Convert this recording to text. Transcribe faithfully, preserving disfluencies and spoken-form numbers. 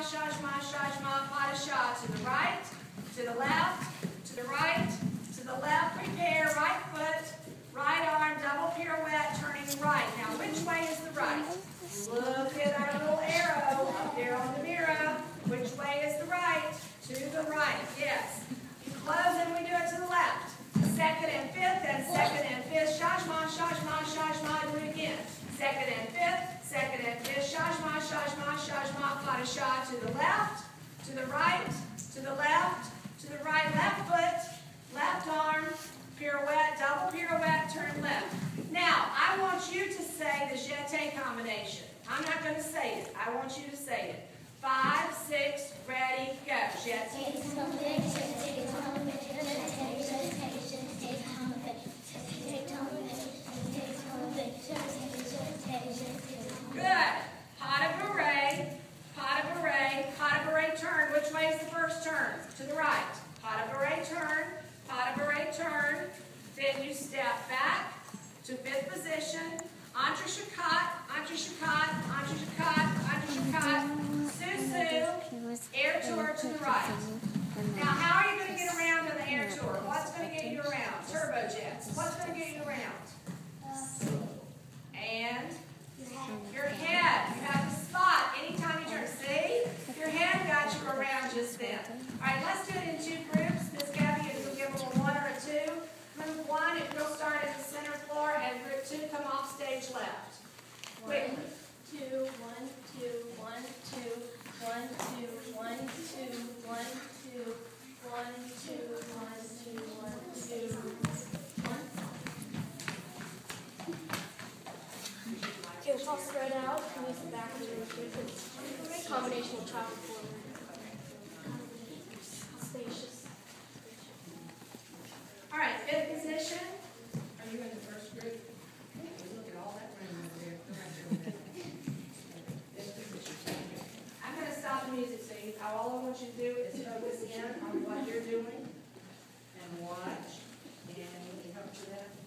shashma, shashma, padasha. To the right, to the left, to the right, to the left. Prepare, right foot, right arm, double pirouette, turning right. Now, which way is the right? Look at our little arrow up there on the mirror. Which way is the right? To the right, yes. Close and we do it to the left. Second and fifth, and second and fifth. Shashma, shashma, shashma. Do it again. Second and fifth, second and fifth. Shashma, shashma, shashma. Padasha. To the left, to the right, to the left, to the right. Left foot, left arm, pirouette, double pirouette, turn left. Now, I want you to say the jeté combination. I'm not going to say it. I want you to say it. Five, six, ready, go. Jeté. Good. Pas de bourrée, pas de bourrée, pas de bourrée turn. Which way is the first turn? To the right. Pas de bourrée turn, pas de bourrée turn. Then you step back to fifth position. Entre-chakat, entre-chakat, entre-chakat, entre-chakat. Sous-sous, air tour to the right. Now, how are you going to get around in the air tour? What's going to get you around? Turbojets. What's going to get you around? And your head. You have to spot anytime you turn. See? Your head got you around just then. All right, let's do it in two groups. Miss Gabby, if you'll give them a one or a two. Group one, if you'll start at the center floor, and group two, come off stage left. Quickly. Two, one, two, one, two, one, two, one, two, one, two, one, two, one, two, one, two, one. Okay, we'll all spread out and use the back of the rotation. Combination of top and forward. Spacious. All right, fifth position. Are you in the first group? Look at all that room over there. I'm going to stop the music so you, all I want you to do is focus in on what you're doing and watch. And you can help with that.